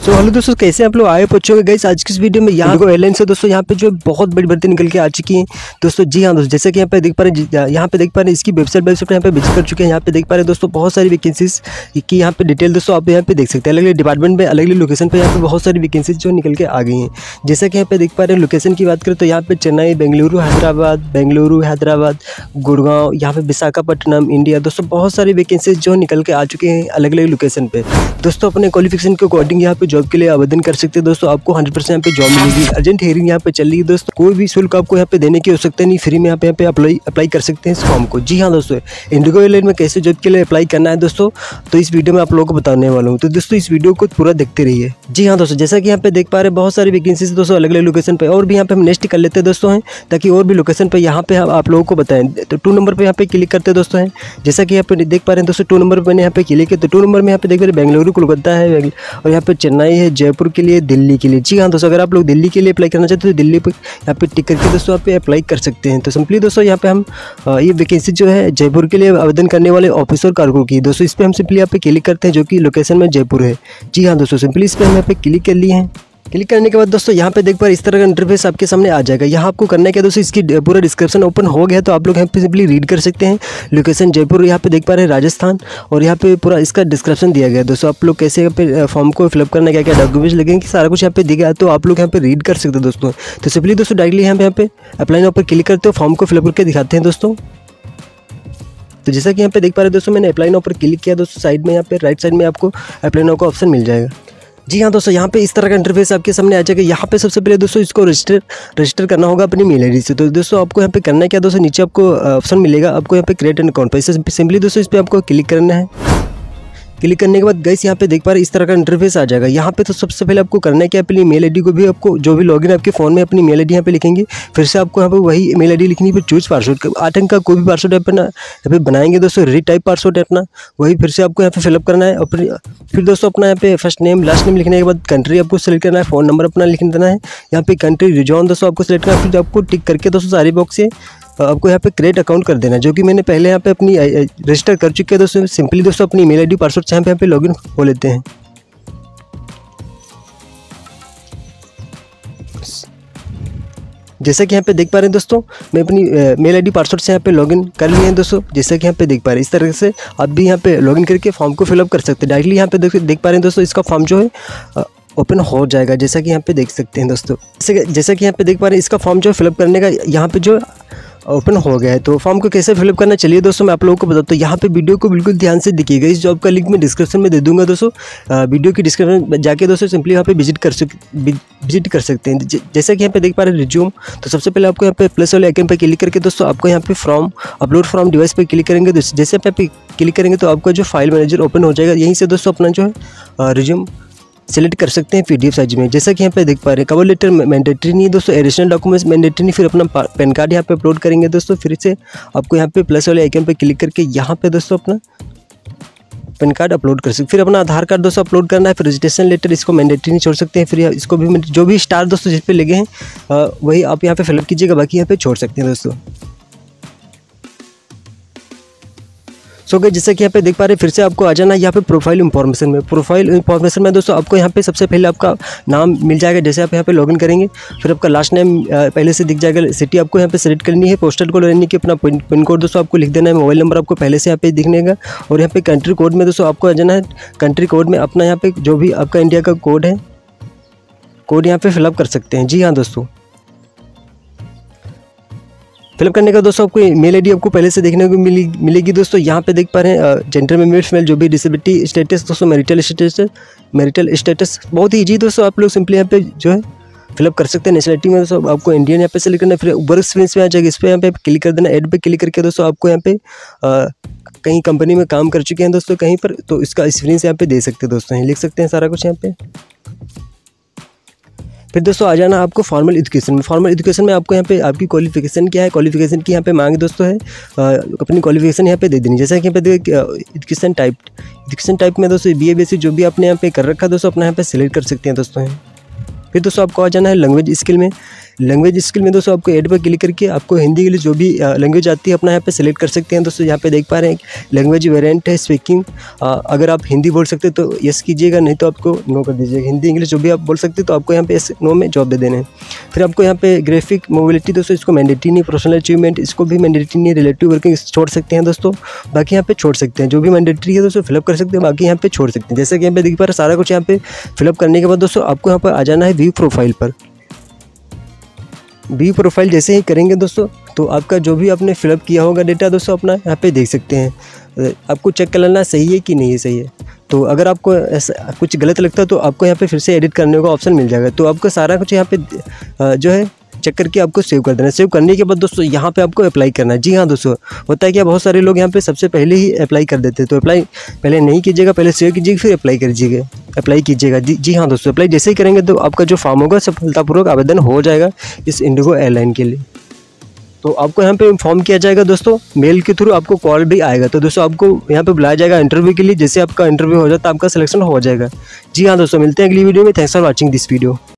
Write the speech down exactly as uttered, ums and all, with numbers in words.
सो so, hello दोस्तों, कैसे आप लोग आए पहुंचोगे गाइस आज की इस वीडियो में। यहाँ को एयरलाइन से दोस्तों यहाँ पे जो बहुत बड़ी भर्ती निकल के आ चुकी है दोस्तों। जी हाँ दोस्तों, जैसे कि यहाँ पे देख पा रहे हैं, यहाँ पे देख पा रहे हैं इसकी वेबसाइट वेबसाइट यहाँ पे विजिट कर चुके हैं। यहाँ पे देख पा रहे हैं दोस्तों बहुत सारी वैकेंसीज की यहाँ पे डिटेल दोस्तों आप यहाँ पे देख सकते हैं। अलग अलग डिपार्टमेंट में अलग अलग लोकेशन पर यहाँ पे बहुत सारी वैकेंसीज जो निकल के आ गई हैं। जैसा कि यहाँ पे देख पा रहे हैं, लोकेशन की बात करें तो यहाँ पे चेन्नई, बेंगलुरु, हैदराबाद, बेंगलुरु, हैदराबाद, गुड़गांव, यहाँ पे विशाखापट्टनम, इंडिया दोस्तों बहुत सारी वैकेंसीज जो निकल के आ चुके हैं अलग अलग लोकेशन पे। दोस्तों अपने क्वालिफिकेशन के अकॉर्डिंग यहाँ पे जॉब के लिए आवेदन कर सकते हैं दोस्तों। आपको हंड्रेड परसेंट यहाँ पे जॉब मिलेगी। अर्जेंट हियरिंग यहाँ पे चल रही है दोस्तों। कोई भी शुल्क आपको यहाँ पे देने की आवश्यकता नहीं, फ्री में यहाँ पे यहाँ पे अप्लाई अप्लाई कर सकते हैं इस फॉर्म को। जी हाँ दोस्तों, इंडिगो एयरलाइन में कैसे जॉब के लिए अप्लाई करना है दोस्तों, तो इस वीडियो में आप लोगों को बताने वाला हूँ। तो दोस्तों इस वीडियो को पूरा देखते रहिए। जी हाँ दोस्तों, जैसा कि यहाँ पे देख पा रहे हैं बहुत सारी वैकेंसीज दोस्तों अलग अलग लोकेशन पे, और भी यहाँ पे हम नेक्स्ट कर लेते हैं दोस्तों हैं, ताकि और भी लोकेशन पे यहाँ पे आप लोगों को बताएं। तो टू नंबर पे यहाँ पे क्लिक करते हैं दोस्तों हैं। जैसा कि यहाँ पे देख पा रहे हैं दोस्तों, टू नंबर पर मैंने यहाँ पे क्लिक किया तो टू नंबर में यहाँ पे देख पा रहे हैं बेंगलुरु, कोलकाता है, और यहाँ पे चेन्नई है, जयपुर के लिए, दिल्ली के लिए। जी हाँ दोस्तों, अगर आप लोग दिल्ली के लिए अप्लाई करना चाहते हैं तो दिल्ली पे यहाँ पे टिक करके दोस्तों आप अप्लाई कर सकते हैं। तो सिंपली दोस्तों यहाँ पे हम ये वैकेंसी जो है जयपुर के लिए आवेदन करने वाले ऑफिसर कार्गो की दोस्तों, इस पर हम सिंपली यहाँ पे क्लिक करते हैं जो कि लोकेशन में जयपुर है। जी हाँ दोस्तों, सिंपली इस पर हम यहाँ पे क्लिक कर लिए हैं। क्लिक करने के बाद दोस्तों यहाँ पे देख पा इस तरह का इंटरफेस आपके सामने आ जाएगा। यहाँ आपको करना है क्या दोस्तों, इसकी पूरा डिस्क्रिप्शन ओपन हो गया तो आप लोग यहाँ पे सिंपली रीड कर सकते हैं। लोकेशन जयपुर, यहाँ पे देख पा रहे हैं राजस्थान, और यहाँ पे पूरा इसका डिस्क्रिप्शन दिया गया है दोस्तों। आप लोग कैसे यहाँ पे फॉर्म को फिलअप करना है, क्या क्या डॉक्यूमेंट्स लगेंगे, सारा कुछ यहाँ पे दिया गया है, तो आप लोग यहाँ पे रीड कर सकते हैं दोस्तों। तो सिंपली दोस्तों डायरेक्टली यहाँ पे यहाँ पे अप्लाई नाउ पर क्लिक करते हो, फॉर्म को फिलअप करके दिखाते हैं दोस्तों। तो जैसा कि यहाँ पे देख पा रहे हैं दोस्तों, मैंने अप्लाई नाउ पर क्लिक किया दोस्तों। साइड में यहाँ पे राइट साइड में आपको अप्लाई नाउ का ऑप्शन मिल जाएगा। जी हाँ दोस्तों, यहाँ पे इस तरह का इंटरफेस आपके सामने आ जाएगा। यहाँ पे सबसे पहले दोस्तों इसको रजिस्टर रजिस्टर करना होगा अपनी मेल आईडी से। तो दोस्तों आपको यहाँ पे करना है क्या दोस्तों, नीचे आपको ऑप्शन मिलेगा, आपको यहाँ पे क्रिएट एन अकाउंट पर सिंपली दोस्तों इस पर आपको क्लिक करना है। क्लिक करने के बाद गाइस यहाँ पे देख पा रहे हैं इस तरह का इंटरफेस आ जाएगा। यहाँ पे तो सबसे पहले आपको करना है कि अपनी मेल आईडी को भी आपको जो भी लॉगिन आपके फ़ोन में अपनी मेल आईडी यहाँ पे लिखेंगे, फिर से आपको यहाँ पे वही मेल आईडी लिखनी है। फिर चूज पासवर्ड, आठ अंक का कोई भी पासवर्ड अपना यहाँ पे बनाएंगे दोस्तों, री टाइप पासवर्ड है अपना, वही फिर से आपको यहाँ पे फिलअप करना है। अपनी फिर दोस्तों अपना यहाँ पे फर्स्ट नेम लास्ट नेम लिखने के बाद कंट्री आपको सेलेक्ट करना है, फ़ोन नंबर अपना लिख देना है। यहाँ पे कंट्री रिजॉन दोस्तों आपको सेलेक्ट करना है। फिर आपको टिक करके दोस्तों सारे बॉक्स से आपको यहाँ पे क्रिएट अकाउंट कर देना है, जो कि मैंने पहले यहाँ पे अपनी रजिस्टर कर चुके हैं दोस्तों। सिंपली दोस्तों अपनी मेल आईडी पासवर्ड से यहाँ पे यहाँ पे लॉगिन हो लेते हैं। जैसा कि यहाँ पे देख पा रहे हैं दोस्तों, मैं अपनी मेल आईडी पासवर्ड से यहाँ पे लॉगिन कर लिए हैं दोस्तों। जैसा कि यहाँ पे देख पा रहे हैं इस तरह से आप भी यहाँ पे लॉगिन करके फॉर्म को फिलअप कर सकते हैं। डायरेक्टली यहाँ पे देख देख पा रहे हैं दोस्तों, इसका फॉर्म जो है ओपन हो जाएगा, जैसा कि यहाँ पे देख सकते हैं दोस्तों। जैसे जैसा कि यहाँ पे देख पा रहे हैं इसका फॉर्म जो फिलअप करने का यहाँ पे जो ओपन हो गया है। तो फॉर्म को कैसे फिलअप करना, चलिए दोस्तों मैं आप लोगों को बताता हूँ। यहाँ पे वीडियो को बिल्कुल ध्यान से देखिएगा। इस जॉब का लिंक मैं डिस्क्रिप्शन में दे दूंगा दोस्तों। वीडियो की डिस्क्रिप्शन में जाके दोस्तों सिंपली यहाँ पे विजिट कर सक विजिट कर सकते हैं। जैसा कि यहाँ पे देख पा रहे हैं रिज्यूम, तो सबसे पहले आपको यहाँ पे प्लस वाले आइकन पर क्लिक करके दोस्तों आपको यहाँ पे फॉर्म अपलोड फ्रॉम डिवाइस पर क्लिक करेंगे। जैसे आप यहाँ पे क्लिक करेंगे तो आपका जो फाइल मैनेजर ओपन हो जाएगा। यहीं से दोस्तों अपना जो है रिज्यूम सेलेक्ट कर सकते हैं पीडीएफ साइज में। जैसा कि यहाँ पे देख पा रहे हैं कवर लेटर मैंडेटरी नहीं है दोस्तों, एडिशनल डॉक्यूमेंट्स मैंडेटरी नहीं। फिर अपना पैन कार्ड यहाँ पे अपलोड करेंगे दोस्तों। फिर से आपको यहाँ पे प्लस वाले आइकन पे क्लिक करके यहाँ पे दोस्तों अपना पैन कार्ड अपलोड कर सकते। फिर अपना आधार कार्ड दोस्तों अपलोड करना है। फिर रजिस्ट्रेशन लेटर, इसको मैंडेटरी नहीं छोड़ सकते हैं। फिर इसको भी जो भी स्टार दोस्तों जिस पे लगे हैं वही आप यहाँ पे फिलअप कीजिएगा, बाकी यहाँ पे छोड़ सकते हैं दोस्तों। सो गए जैसा कि यहाँ पे देख पा रहे हैं, फिर से आपको आ जाना है यहाँ पे प्रोफाइल इंफॉर्मेशन में। प्रोफाइल इंफॉर्मेशन में दोस्तों आपको यहाँ पे सबसे पहले आपका नाम मिल जाएगा। जैसे आप यहाँ पे लॉगिन करेंगे फिर आपका लास्ट नेम पहले से दिख जाएगा। सिटी आपको यहाँ पे सेलेक्ट करनी है, पोस्टल कोड रहने की, अपना पिन कोड दोस्तों आपको लिख देना है। मोबाइल नंबर आपको पहले से यहाँ पे दिखने का, और यहाँ पे कंट्री कोड में दोस्तों आपको आ जाना है। कंट्री कोड में अपना यहाँ पे जो भी आपका इंडिया का कोड है, कोड यहाँ पे फिलअप कर सकते हैं। जी हाँ दोस्तों, फिलअप करने का दोस्तों आपको मेल आईडी आपको पहले से देखने को मिली मिलेगी दोस्तों। यहाँ पे देख पा रहे हैं जेंडर में मेल फीमेल, जो भी डिसेबिलिटी स्टेटस दोस्तों, मैरिटल स्टेटस मैरिटल स्टेटस बहुत ही ईजी दोस्तों। आप लोग सिंपली यहाँ पे जो है फिलअप कर सकते हैं। नेशनलिटी में दोस्तों आपको इंडियन यहाँ पे सेलेक्ट करना है। फिर वर्क एक्सपीरियंस में आ जाएगा, इस पर यहाँ पे क्लिक कर देना। ऐड पे क्लिक करके दोस्तों आपको यहाँ पे आ, कहीं कंपनी में काम कर चुके हैं दोस्तों कहीं पर, तो इसका एक्सपीरियंस यहाँ पे दे सकते हैं दोस्तों, लिख सकते हैं सारा कुछ यहाँ पे। फिर दोस्तों आ जाना आपको फॉर्मल एजुकेशन में। फॉर्मल एजुकेशन में आपको यहाँ पे आपकी क्वालिफिकेशन क्या है, क्वालिफिकेशन की यहाँ पे मांग दोस्तों है, आ, अपनी क्वालिफिकेशन यहाँ पे दे देनी। जैसा कि यहाँ पे देखिए एजुकेशन टाइप एजुकेशन टाइप में दोस्तों B A B S C जो भी आपने यहाँ पे कर रखा है दोस्तों अपना यहाँ पे सिलेक्ट कर सकते हैं दोस्तों। फिर दोस्तों आपको आ जाना है लैंग्वेज स्किल में। लैंग्वेज स्किल में दोस्तों आपको ऐड पर क्लिक करके आपको हिंदी के लिए जो भी लैंग्वेज आती है अपना यहाँ पे सेलेक्ट कर सकते हैं। दोस्तों यहाँ पे देख पा रहे हैं लैंग्वेज वेरिएंट है स्पीकिंग, अगर आप हिंदी बोल सकते हैं तो यस कीजिएगा, नहीं तो आपको नो कर दीजिएगा। हिंदी इंग्लिश जो भी आप बोल सकते हैं तो आपको यहाँ पे नो में जॉब दे देने हैं। फिर आपको यहाँ पे ग्राफिक मोबिलिटी दोस्तों इसको मैंडेटरी नहीं, प्रोफेशनल अचीवमेंट इसको भी मैंडेटरी नहीं, रिलेटिव वर्किंग छोड़ सकते हैं दोस्तों, बाकी यहाँ पे छोड़ सकते हैं। जो भी मैंडेटरी है दोस्तों फिलअप कर सकते हैं, बाकी यहाँ पे छोड़ सकते हैं। जैसे कि यहाँ पे देख पा रहे हैं सारा कुछ यहाँ पे फिलअप करने के बाद दोस्तों आपको यहाँ पर आ जाना है व्यू प्रोफाइल पर। व्यू प्रोफाइल जैसे ही करेंगे दोस्तों तो आपका जो भी आपने फिलअप किया होगा डेटा दोस्तों अपना यहाँ पे देख सकते हैं। आपको चेक कर लेना सही है कि नहीं है सही है। तो अगर आपको ऐसा कुछ गलत लगता है तो आपको यहाँ पे फिर से एडिट करने का ऑप्शन मिल जाएगा। तो आपको सारा कुछ यहाँ पे जो है चेक करके आपको सेव कर देना है। सेव करने के बाद दोस्तों यहाँ पे आपको अप्लाई करना है। जी हाँ दोस्तों, होता है क्या बहुत सारे लोग यहाँ पे सबसे पहले ही अप्लाई कर देते हैं, तो अप्लाई पहले नहीं कीजिएगा, पहले सेव कीजिएगा फिर अप्लाई कीजिएगा अप्लाई कीजिएगा जी जी हाँ दोस्तों, अप्लाई जैसे ही करेंगे तो आपका जो फॉर्म होगा सफलतापूर्वक आवेदन हो जाएगा इस इंडिगो एयरलाइन के लिए। तो आपको यहाँ पे इन्फॉर्म किया जाएगा दोस्तों, मेल के थ्रू आपको कॉल भी आएगा। तो दोस्तों आपको यहाँ पे बुलाया जाएगा इंटरव्यू के लिए। जैसे आपका इंटरव्यू हो जाता है आपका सिलेक्शन हो जाएगा। जी हाँ दोस्तों, मिलते हैं अगली वीडियो में। Thanks for watching this video.